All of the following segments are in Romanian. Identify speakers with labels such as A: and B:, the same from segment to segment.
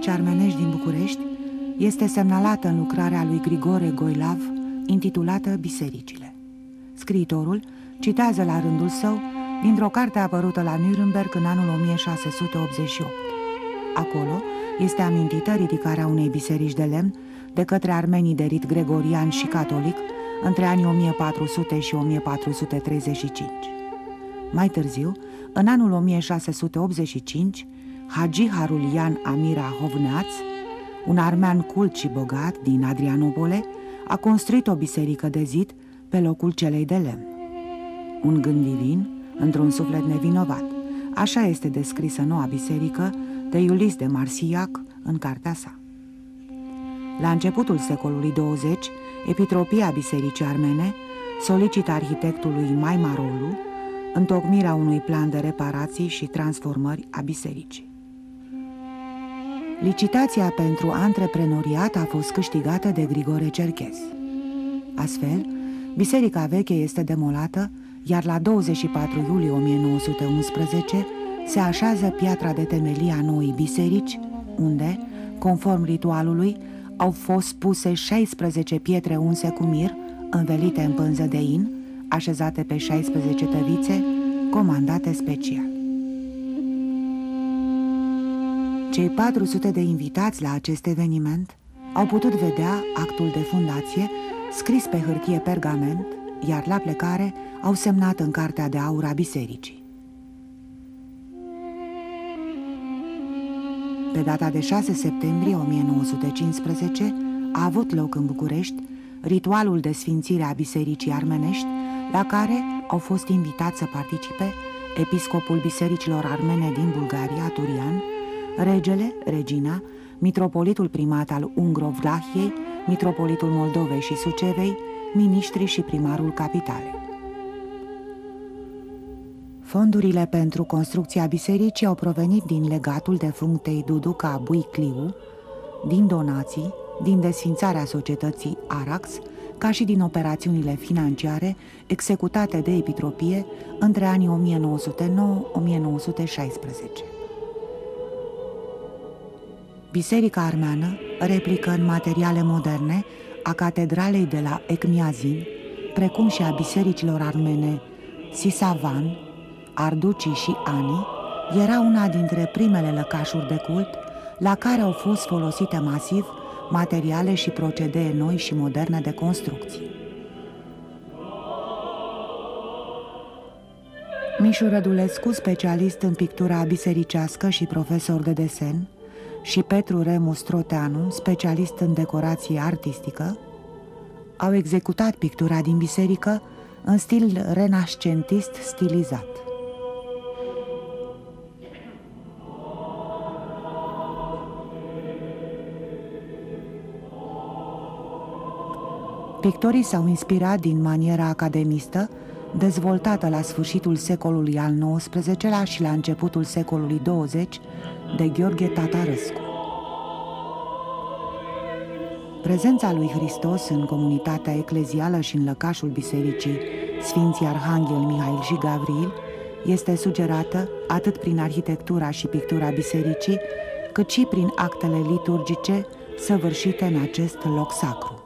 A: biserici armenești din București este semnalată în lucrarea lui Grigore Goilav, intitulată Bisericile. Scriitorul citează la rândul său dintr-o carte apărută la Nuremberg în anul 1688. Acolo este amintită ridicarea unei biserici de lemn de către armenii de rit gregorian și catolic între anii 1400 și 1435. Mai târziu, în anul 1685, Hagi Harulian Amira Hovneaț, un armean cult și bogat din Adrianopole, a construit o biserică de zid pe locul celei de lemn. Un gând divin într-un suflet nevinovat. Așa este descrisă noua biserică de Iulis de Marsillac în cartea sa. La începutul secolului 20, Epitropia Bisericii Armene solicită arhitectului Maimarolu întocmirea unui plan de reparații și transformări a bisericii. Licitația pentru antreprenoriat a fost câștigată de Grigore Cerchez. Astfel, biserica veche este demolată, iar la 24 iulie 1911 se așează piatra de temelie a noii biserici, unde, conform ritualului, au fost puse 16 pietre unse cu mir, învelite în pânză de in, așezate pe 16 tăvițe, comandate special. Cei 400 de invitați la acest eveniment au putut vedea actul de fundație scris pe hârtie pergament, iar la plecare au semnat în cartea de aur a bisericii. Pe data de 6 septembrie 1915 a avut loc în București ritualul de sfințire a bisericii armenești, la care au fost invitați să participe episcopul bisericilor armene din Bulgaria, Turian, regele, regina, mitropolitul primat al Ungro-Vlahiei, mitropolitul Moldovei și Sucevei, miniștrii și primarul capitalei. Fondurile pentru construcția bisericii au provenit din legatul defunctei Duduca Buicliu, din donații, din desfințarea societății Arax, ca și din operațiunile financiare executate de Epitropie între anii 1909-1916. Biserica armeană replică în materiale moderne a catedralei de la Echmiazin, precum și a bisericilor armene Sisavan, Arduci și Ani, era una dintre primele lăcașuri de cult la care au fost folosite masiv materiale și procedee noi și moderne de construcții. Mișu Rădulescu, specialist în pictura bisericească și profesor de desen, și Petru Remus Troteanu, specialist în decorație artistică, au executat pictura din biserică în stil renascentist stilizat. Pictorii s-au inspirat din maniera academistă, dezvoltată la sfârșitul secolului al XIX-lea și la începutul secolului 20 de Gheorghe Tatarăscu. Prezența lui Hristos în comunitatea eclezială și în lăcașul bisericii Sfinții Arhanghel Mihail și Gavril este sugerată atât prin arhitectura și pictura bisericii, cât și prin actele liturgice săvârșite în acest loc sacru.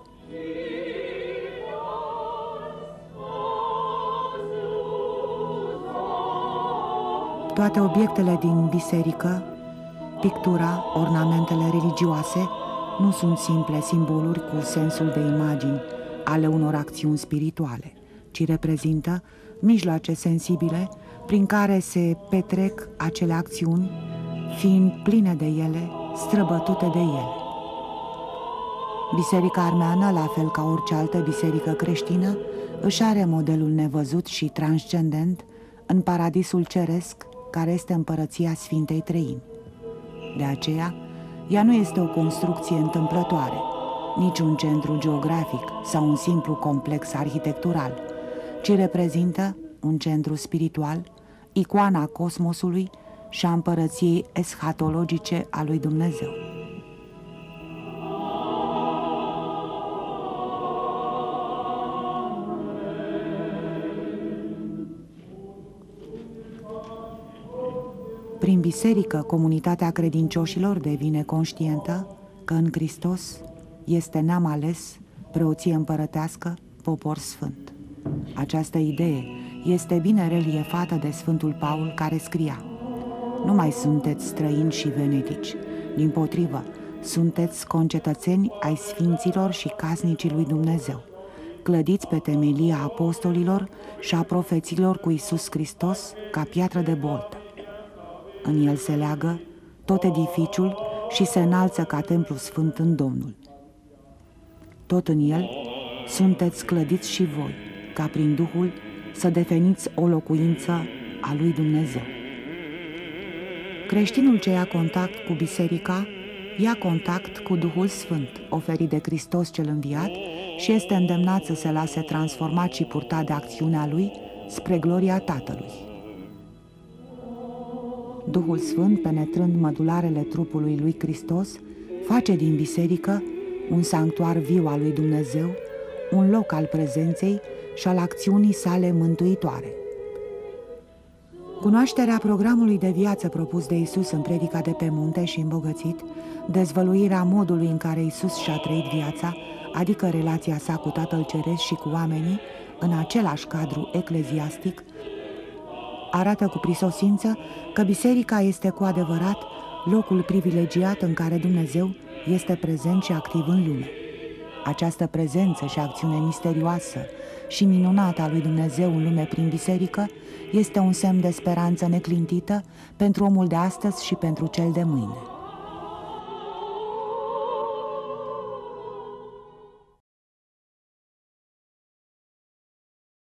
A: Toate obiectele din biserică, pictura, ornamentele religioase, nu sunt simple simboluri cu sensul de imagini ale unor acțiuni spirituale, ci reprezintă mijloace sensibile prin care se petrec acele acțiuni, fiind pline de ele, străbătute de ele. Biserica armeană, la fel ca orice altă biserică creștină, își are modelul nevăzut și transcendent în paradisul ceresc, care este împărăția Sfintei Treimi. De aceea, ea nu este o construcție întâmplătoare, nici un centru geografic sau un simplu complex arhitectural, ci reprezintă un centru spiritual, icoana cosmosului și a împărăției eschatologice a lui Dumnezeu. Prin biserică, comunitatea credincioșilor devine conștientă că în Hristos este neam ales, preoție împărătească, popor sfânt. Această idee este bine reliefată de Sfântul Paul, care scria: nu mai sunteți străini și venetici, dimpotrivă, sunteți concetățeni ai sfinților și casnicii lui Dumnezeu, clădiți pe temelia apostolilor și a profeților, cu Iisus Hristos ca piatră de boltă. În el se leagă tot edificiul și se înalță ca templu sfânt în Domnul. Tot în el sunteți clădiți și voi, ca prin Duhul să deveniți o locuință a lui Dumnezeu. Creștinul ce ia contact cu biserica, ia contact cu Duhul Sfânt, oferit de Hristos cel înviat, și este îndemnat să se lase transformat și purtat de acțiunea lui spre gloria Tatălui. Duhul Sfânt, penetrând mădularele trupului lui Hristos, face din biserică un sanctuar viu al lui Dumnezeu, un loc al prezenței și al acțiunii sale mântuitoare. Cunoașterea programului de viață propus de Iisus în predica de pe munte și îmbogățit, dezvăluirea modului în care Iisus și-a trăit viața, adică relația sa cu Tatăl Ceresc și cu oamenii, în același cadru ecleziastic, arată cu prisosință că biserica este cu adevărat locul privilegiat în care Dumnezeu este prezent și activ în lume. Această prezență și acțiune misterioasă și minunată a lui Dumnezeu în lume prin biserică este un semn de speranță neclintită pentru omul de astăzi și pentru cel de mâine.